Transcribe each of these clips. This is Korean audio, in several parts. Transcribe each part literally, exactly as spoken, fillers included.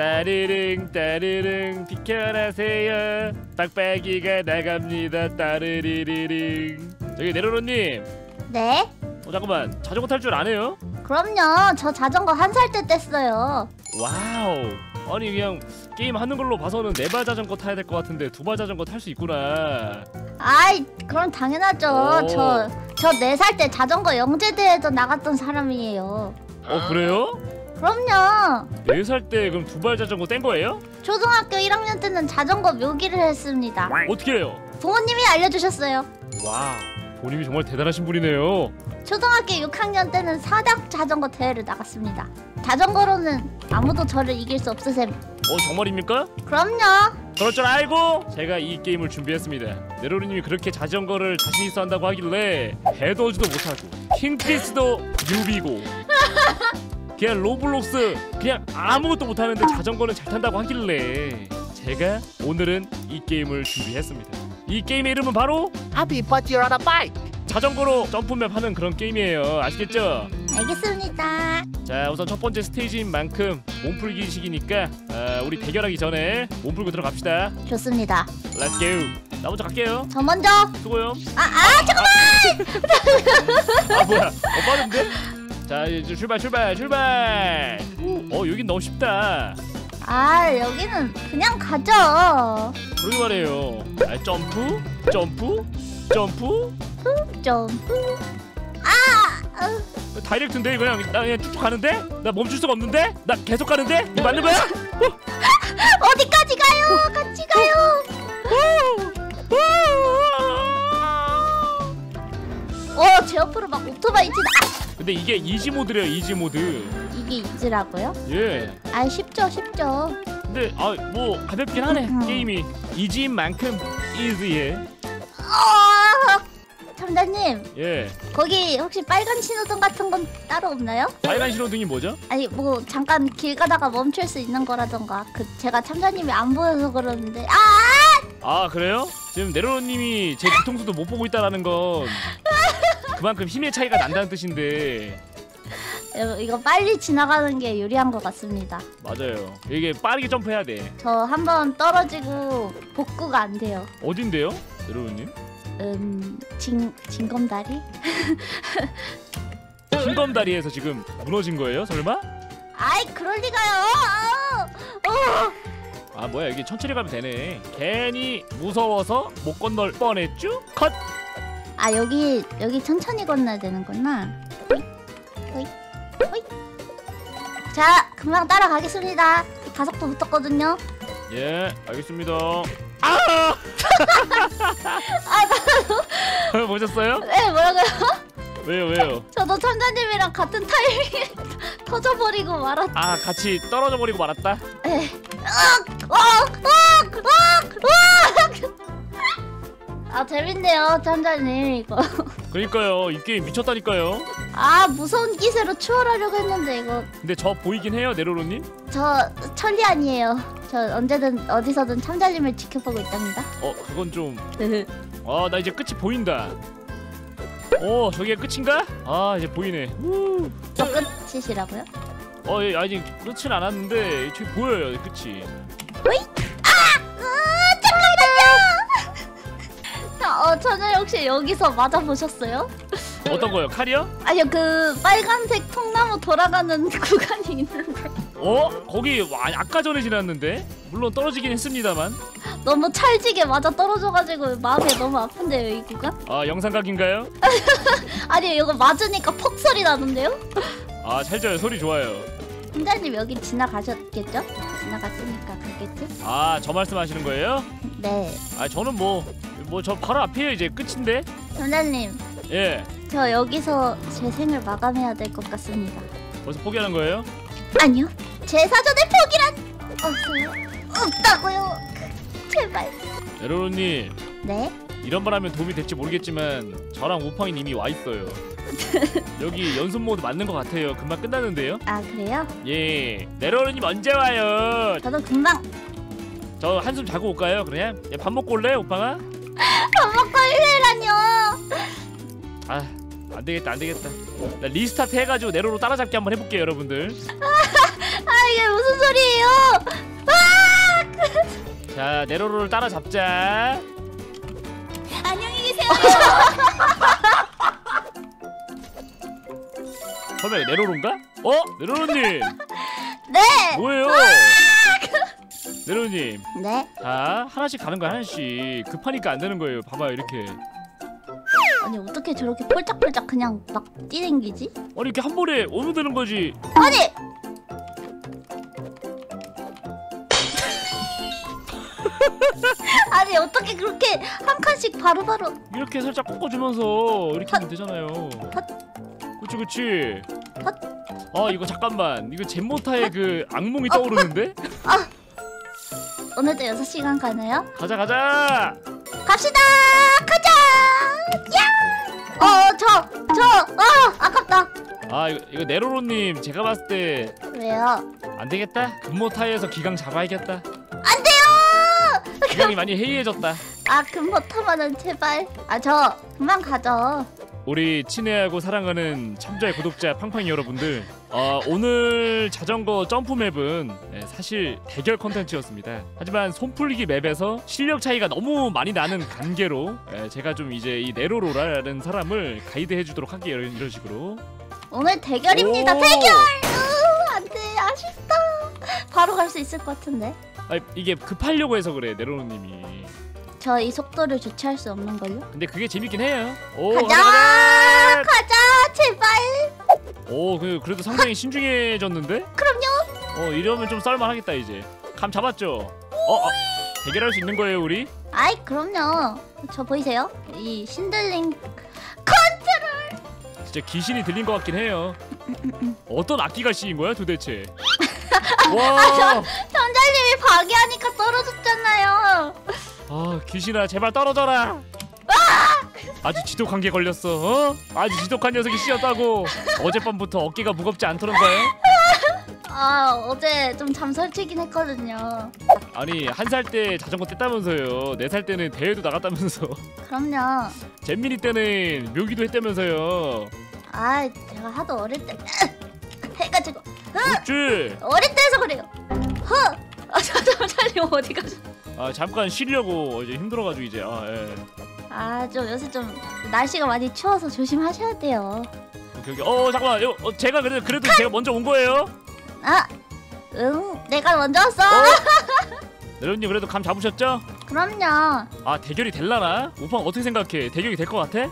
따르릉 따르릉 비켜라세요. 빡빡이가 나갑니다. 따르르르릉. 저기 네로로님. 네? 어 잠깐만, 자전거 탈 줄 아네요? 그럼요. 저 자전거 한 살 때 뗐어요. 와우. 아니 그냥 게임 하는 걸로 봐서는 네 발 자전거 타야 될 것 같은데 두 발 자전거 탈 수 있구나. 아이 그럼 당연하죠. 저 저 네 살 때 자전거 영재대회도 나갔던 사람이에요. 어 그래요? 그럼요. 네 살 때 그럼 두 발 자전거 뗀 거예요? 초등학교 일 학년 때는 자전거 묘기를 했습니다. 어떻게 해요? 부모님이 알려주셨어요. 와우, 본인이 정말 대단하신 분이네요. 초등학교 육 학년 때는 사당 자전거 대회를 나갔습니다. 자전거로는 아무도 저를 이길 수 없으셈. 어 정말입니까? 그럼요. 그럴 줄 알고 제가 이 게임을 준비했습니다. 네로리님이 그렇게 자전거를 자신 있어 한다고 하길래 배도지도 못하고 킹크리스도 뉴비고 그냥 로블록스 그냥 아무것도 못하는데 자전거는 잘 탄다고 하길래 제가 오늘은 이 게임을 준비했습니다. 이 게임의 이름은 바로 Happy But You're on a Bike. 자전거로 점프맵 하는 그런 게임이에요. 아시겠죠? 알겠습니다. 자, 우선 첫 번째 스테이지인 만큼 몸풀기식이니까 어, 우리 대결하기 전에 몸풀고 들어갑시다. 좋습니다. Let's go. 나 먼저 갈게요. 저 먼저. 수고요. 아, 아 잠깐만. 아 뭐야? 어 빠른데? 자 이제 출발 출발 출발. 어 여긴 너무 쉽다. 아 여기는 그냥 가죠. 그러게 말해요. 아, 점프 점프 점프 점프. 아. 어. 다이렉트인데 그냥 나 그냥 쭉쭉 가는데? 나 멈출 수가 없는데? 나 계속 가는데? 이거 맞는 거야? 어디까지 가요? 같이 가요. 어, 제 옆으로 막 오토바이 치다. 아! 근데 이게 이지 모드래요. 이지 모드. 이게 이지라고요? 예. 아 쉽죠 쉽죠. 근데 아 뭐 가볍긴 하네. 음. 게임이 이지인 만큼 이지해. 어, 탐자님 예. 거기 혹시 빨간 신호등 같은 건 따로 없나요? 빨간 신호등이 뭐죠? 아니 뭐 잠깐 길 가다가 멈출 수 있는 거라던가. 그 제가 탐자님이 안 보여서 그러는데. 아! 아 그래요? 지금 네로님이 제 뒤통수도 못 보고 있다라는 건 그만큼 힘의 차이가 난다는 뜻인데. 이거 빨리 지나가는 게 유리한 것 같습니다. 맞아요. 이게 빠르게 점프해야 돼. 저 한 번 떨어지고 복구가 안 돼요. 어딘데요? 네로님? 음... 진... 진검다리? 흰검다리에서 지금 무너진 거예요? 설마? 아이 그럴 리가요. 어! 아 뭐야 여기 천천히 가면 되네. 괜히 무서워서 못 건널 뻔했쥬? 컷! 아 여기 여기 천천히 건너야 되는구나. 호잇 호잇 호잇. 자 금방 따라가겠습니다. 가속도 붙었거든요. 예 알겠습니다. 아! 아 나도 보셨어요? 네 뭐라고요? 왜요 왜요? 저도 천자님이랑 같은 타이밍에 터져버리고 말았. 아 같이 떨어져 버리고 말았다? 에. 으악! 으악! 으악! 으악! 으악! 아 재밌네요 천자님 이거. 그러니까요 이 게임 미쳤다니까요. 아 무서운 기세로 추월하려고 했는데 이거. 근데 저 보이긴 해요 네로로님? 저 천리 아니에요. 저 언제든 어디서든 참자님을 지켜보고 있답니다. 어 그건 좀... 아 나 이제 끝이 보인다. 어 저게 끝인가? 아 이제 보이네. 저 끝이시라고요? 어 예, 아직 끝은 안 왔는데 저기 보여요 끝이. 호이! 아! 으, 잠깐만요! 어, 저는 혹시 여기서 맞아보셨어요? 어떤 거요? 칼이요? 아니요, 그 빨간색 통나무 돌아가는 구간이 있는데 어? 거기 와, 아까 전에 지났는데? 물론 떨어지긴 했습니다만. 너무 찰지게 맞아 떨어져가지고 마음이 너무 아픈데요, 이 구간? 아 영상각인가요? 아니, 이거 맞으니까 퍽 소리 나는데요? 아 찰져요. 소리 좋아요. 팀장님 여기 지나가셨겠죠? 지나갔으니까 가겠지? 아 저 말씀하시는 거예요? 네. 아 저는 뭐 뭐 저 바로 앞이에요. 이제 끝인데. 팀장님, 예. 저 여기서 제 생을 마감해야 될 것 같습니다. 벌써 포기하는 거예요? 아니요, 제 사전에 포기란 없어요. 없다고요. 제발. 에로로님 네? 이런 말 하면 도움이 될지 모르겠지만 저랑 우팡이 이미 와 있어요. 여기 연습 모드 맞는 것 같아요. 금방 끝나는데요? 아 그래요? 예. 네로로님 언제 와요? 저도 금방. 저 한숨 자고 올까요? 그냥? 야, 밥 먹고 올래 오빠가? 밥 먹고 일래라뇨. 아 안되겠다 안되겠다. 나 리스타트 해가지고 네로로 따라잡기 한번 해볼게요 여러분들. 아 이게 무슨 소리예요? 자 네로로를 따라잡자. 안녕히 계세요. 설마 이거 네로로인가? 어? 네로로님 네. 뭐예요? 네로로님 네. 자 하나씩 가는 거야 하나씩. 급하니까 안 되는 거예요. 봐봐요 이렇게. 아니 어떻게 저렇게 폴짝폴짝 그냥 막 뛰댕기지? 아니 이렇게 한 번에 어느 되는 거지. 아니. 아니 어떻게 그렇게 한 칸씩 바로바로. 이렇게 살짝 꺾어주면서 이렇게 하면 되잖아요. 그치 그치. 아 이거 잠깐만 이거 젠모타의 그 악몽이 떠오르는데? 오늘도 여섯 시간 가나요? 가자 가자. 갑시다. 가자. 야. 어저 저 어 아깝다. 아 이거, 이거 네로로님 제가 봤을 때 왜요? 안되겠다. 금모타이에서 기강 잡아야겠다. 안 돼요. 기강이 많이 해이해졌다. 아 금모타만은 제발. 아 저 그만 가죠. 우리 친애하고 사랑하는 참자의 구독자 팡팡이 여러분들, 어, 오늘 자전거 점프 맵은 네, 사실 대결 컨텐츠였습니다. 하지만 손풀기 맵에서 실력 차이가 너무 많이 나는 관계로 예, 제가 좀 이제 이 네로로라는 사람을 가이드 해주도록 할게요. 이런, 이런 식으로. 오늘 대결입니다. 오! 대결. 으, 안돼 아쉽다. 바로 갈 수 있을 것 같은데. 아, 이게 급하려고 해서 그래 네로로님이. 저 이 속도를 주체할 수 없는 걸요? 근데 그게 재밌긴 해요. 오, 가자, 가자, 가자. 가자, 제발. 오, 그, 그래도 상당히 신중해졌는데? 그럼요. 어, 이러면 좀 쌀만하겠다 이제. 감 잡았죠? 어, 어, 대결할 수 있는 거예요 우리? 아이 그럼요. 저 보이세요? 이 신들링 컨트롤. 진짜 귀신이 들린 것 같긴 해요. 어떤 악기가 씌인 거야 도대체? 와, 전자님이 방해하니까 떨어졌잖아요. 아 귀신아 제발 떨어져라. 아주 지독한 게 걸렸어. 어? 아주 지독한 녀석이 씌었다고. 어젯밤부터 어깨가 무겁지 않더런가요? 아 어제 좀 잠설치긴 했거든요. 아니 한 살 때 자전거 뗐다면서요. 네 살 때는 대회도 나갔다면서. 그럼요. 잼민이 때는 묘기도 했다면서요. 아 제가 하도 어릴 때 해가지고 그렇지. 어릴 때에서 그래요. 허. 아 잠자님 어디 가서? 아 잠깐 쉬려고 이제 힘들어가지고 이제 아 예. 아 좀 요새 좀 날씨가 많이 추워서 조심하셔야 돼요. 오케이 오케이. 어 잠깐만. 어, 어, 제가 그래도 그래도 제가 먼저 온 거예요. 아, 응, 내가 먼저 왔어. 어? 네로님 그래도 감 잡으셨죠? 그럼요. 아 대결이 될라나? 오빠 어떻게 생각해? 대결이 될 것 같아?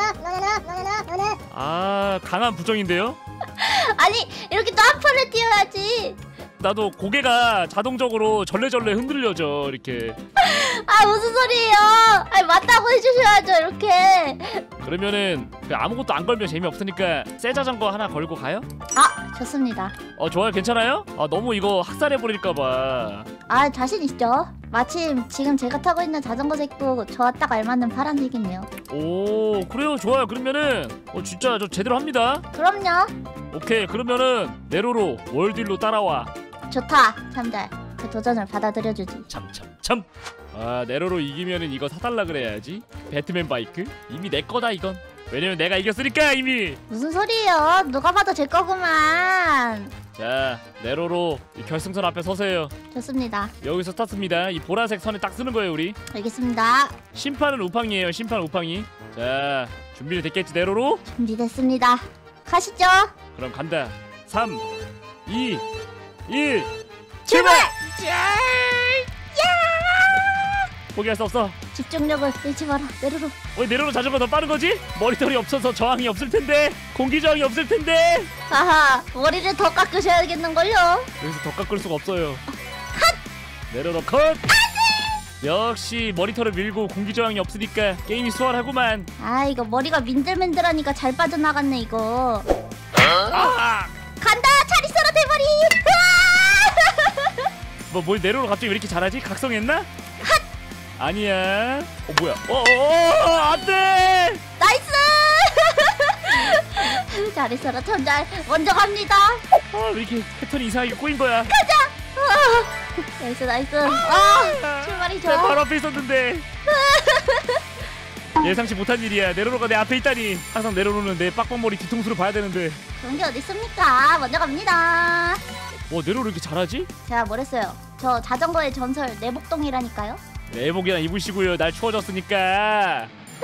아 강한 부정인데요? 아니 이렇게 또 앞으로 뛰어야지. 나도 고개가 자동적으로 절레절레 흔들려져 이렇게. 아 무슨 소리예요? 아니 맞다고 해주셔야죠 이렇게. 그러면은 그 아무것도 안 걸면 재미없으니까 새 자전거 하나 걸고 가요? 아 좋습니다. 어 좋아요. 괜찮아요? 아 너무 이거 학살해버릴까봐. 아 자신 있죠? 마침 지금 제가 타고 있는 자전거 색도 저와 딱 알맞는 파란색이네요. 오 그래요. 좋아요. 그러면은 어 진짜 저 제대로 합니다. 그럼요. 오케이 그러면은 네로로 월딜로 따라와. 좋다. 참잘. 그 도전을 받아들여주지. 참참참. 아 네로로 이기면은 이거 사달라 그래야지. 배트맨 바이크 이미 내 거다 이건. 왜냐면 내가 이겼으니까 이미. 무슨 소리예요? 누가 봐도 제 거구만. 자 네로로 이 결승선 앞에 서세요. 좋습니다. 여기서 스타트입니다. 이 보라색 선에 딱 쓰는 거예요 우리. 알겠습니다. 심판은 우팡이에요. 심판 우팡이. 자 준비는 됐겠지 네로로? 준비됐습니다. 가시죠. 그럼 간다. 삼 이 일 출발! 포기할 수 없어. 집중력을 잃지 마라. 내려로. 왜 네로로 자전거 더 빠른 거지? 머리털이 없어서 저항이 없을 텐데. 공기 저항이 없을 텐데. 하하. 머리를 더 깎으셔야겠는걸요. 여기서 더 깎을 수가 없어요. 컷! 네로로 컷! 역시 머리털을 밀고 공기 저항이 없으니까 게임이 수월하구만. 아 이거 머리가 민들민들하니까 잘 빠져나갔네 이거. 아! 간다. 잘 있어라 대머리. 뭐 뭘 네로로 갑자기 왜 이렇게 잘하지? 각성했나? 핫! 아니야. 어 뭐야? 어어어 안돼! 나이스. 잘 있어라 천잘. 먼저 갑니다. 아왜 이렇게 패턴이 이상하게 꼬인 거야? 아, 나이스 나이스. 아 출발이 내 바로 좋아. 앞에 있었는데. 예상치 못한 일이야. 네로로가 내 앞에 있다니. 항상 네로로는 내 빡빡머리 뒤통수를 봐야 되는데. 그런 게 어디 있습니까? 먼저 갑니다. 와 네로로 이렇게 잘하지? 제가 뭐랬어요? 저 자전거의 전설 내복동이라니까요. 내복이나 입으시고요. 날 추워졌으니까.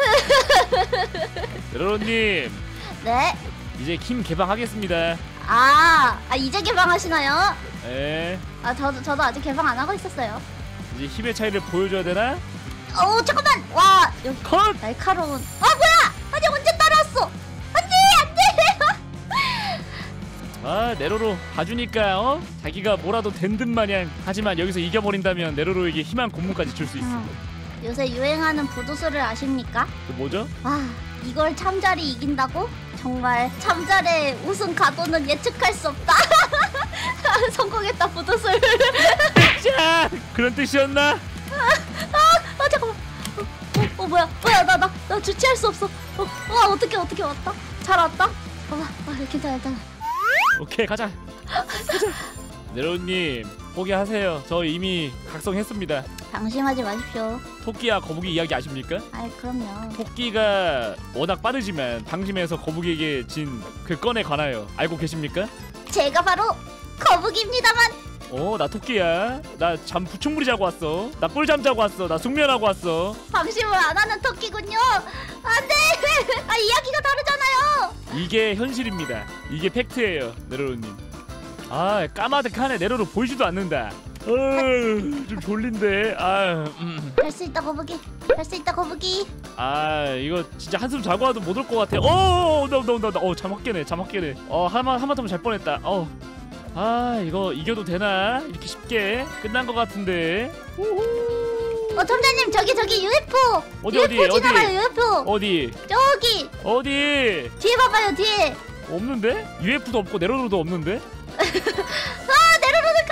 네로로님 네. 이제 킴 개방하겠습니다. 아, 아 이제 개방하시나요? 에 아 저도 저도 아직 개방 안 하고 있었어요. 이제 힘의 차이를 보여줘야 되나? 어 잠깐만. 와 여기 컷! 날카로운. 아 뭐야? 아니 언제 따라왔어? 안돼 안돼. 아 네로로 봐주니까 어? 자기가 뭐라도 된 듯 마냥. 하지만 여기서 이겨버린다면 네로로에게 희망 고문까지 줄 수 있어. 음, 요새 유행하는 부두술을 아십니까? 그 뭐죠? 와 이걸 참잘이 이긴다고? 정말 참잘의 우승 가도는 예측할 수 없다. 성공했다 부두술. 자 그런 뜻이었나? 아 잠깐만. 어, 어, 어 뭐야 뭐야 나 나 나 주체할 수 없어. 어, 와 어떻게 어떻게 왔다? 잘 왔다? 어, 아 괜찮아 괜찮아. 오케이 가자. 가자. 네로님 포기하세요. 저 이미 각성했습니다. 방심하지 마십시오. 토끼와 거북이 이야기 아십니까? 아이 그럼요. 토끼가 워낙 빠르지만 방심해서 거북이에게 진 그 건에 관하여 알고 계십니까? 제가 바로 거북입니다만. 어 나 토끼야. 나 잠 부충무리 자고 왔어. 나 꿀잠 자고 왔어. 나 숙면하고 왔어. 방심을 안 하는 토끼군요. 안돼. 아 이야기가 다르잖아요. 이게 현실입니다. 이게 팩트예요 네로로님. 아 까마득하네. 네로로 보이지도 않는다. 어좀 졸린데. 아, 음. 할 수 있다 거북이. 할 수 있다 거북이. 아 이거 진짜 한숨 자고 와도 못 올 것 같아. 어 온다 온다 온다. 어잠 확 깨네. 잠 확 깨네. 어 한번 한번 잘 뻔했다. 어. 아 이거 이겨도 되나? 이렇게 쉽게 끝난 것 같은데. 어 점장님 저기 저기 유에프오. 어디, 유에프오 어디, 지나가요 어디? 유에프오. 어디 저기 어디 뒤에 봐봐요 뒤에. 없는데? 유에프도 없고 네로로도 없는데? 아 내로로는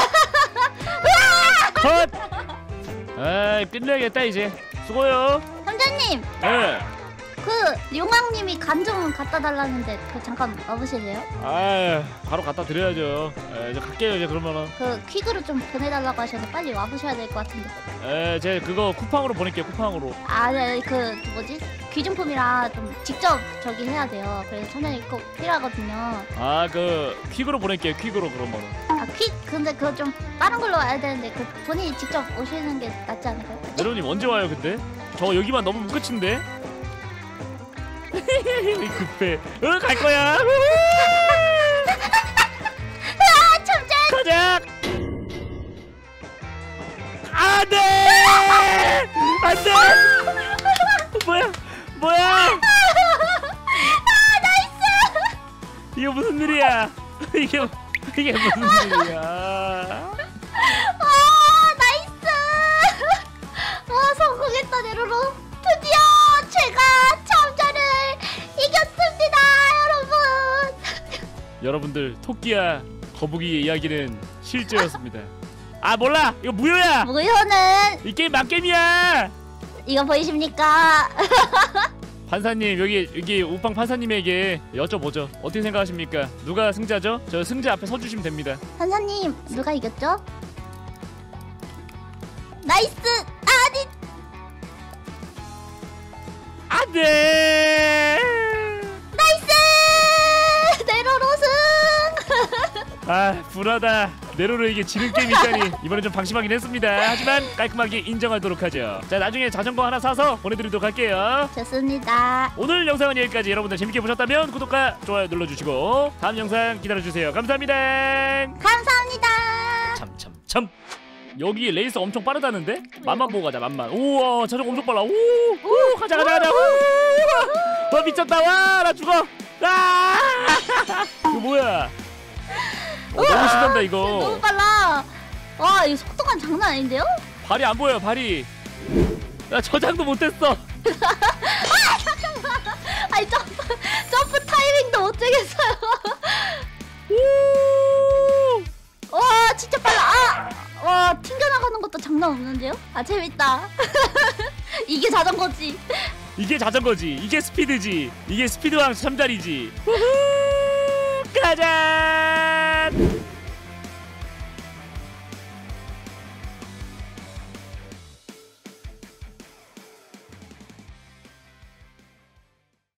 간다. 컷! 아 끝내야겠다 이제. 수고요. 점장님 네. 그 용왕님이 간 좀 갖다 달라는데 그 잠깐 와보실래요? 아 바로 갖다 드려야죠. 에, 이제 갈게요 이제 그러면은. 그 퀵으로 좀 보내달라고 하셔서 빨리 와보셔야 될 것 같은데. 에, 제 그거 쿠팡으로 보낼게요. 쿠팡으로. 아, 네, 그 뭐지? 귀중품이라 좀 직접 저기 해야 돼요. 그래서 천장이 꼭 필요하거든요. 아 그 퀵으로 보낼게요. 퀵으로 그러면은. 아, 퀵? 근데 그거 좀 빠른 걸로 와야 되는데 그 본인이 직접 오시는 게 낫지 않을까요? 네로님 언제 와요 근데? 저 여기만 넘으면 끝인데? 급해. 어, 갈 거야. 아, 참자! 가자. 안돼. 안돼. 뭐야? 뭐야? 아, 나이스! 이거 무슨 일이야? 이게 이게 무슨 일이야? 아, 나이스! 아, 성공했다, 네로로. 드디어 제가 참자를 이겼습니다, 여러분. 여러분들 토끼와 거북이의 이야기는 실제였습니다. 아 몰라 이거 무효야. 무효는 이 게임 막게임이야. 이거 보이십니까? 판사님 여기 여기 우팡 판사님에게 여쭤보죠. 어떻게 생각하십니까? 누가 승자죠? 저 승자 앞에 서주시면 됩니다. 판사님 누가 이겼죠? 나이스! 아니 안돼. 나이스! 네로로승! 아 불하다. 네로로에게 지는 게임이 있다니 이번엔 좀 방심하긴 했습니다. 하지만 깔끔하게 인정하도록 하죠. 자 나중에 자전거 하나 사서 보내드리도록 할게요. 좋습니다. 오늘 영상은 여기까지. 여러분들 재밌게 보셨다면 구독과 좋아요 눌러주시고 다음 영상 기다려주세요. 감사합니다. 감사합니다. 참참참. 여기 레이스 엄청 빠르다는데? 맘만 보고 가자. 맘만. 우와 자전거 엄청 빨라. 오, 오 가자 가자 가자. 와 미쳤다. 와 나 죽어. 아 이거 뭐야? 어, 너무 신난다 이거. 너무 빨라. 와 이거 속도감 장난 아닌데요? 발이 안 보여 발이. 나 저장도 못했어. 아니 점프 점프 타이밍도 못 재겠어요. 오! 와 진짜 빨라. 아! 와 튕겨나가는 것도 장난 없는데요? 아 재밌다. 이게 자전거지. 이게 자전거지. 이게 스피드지. 이게 스피드왕 참자리지. 우후! 가자.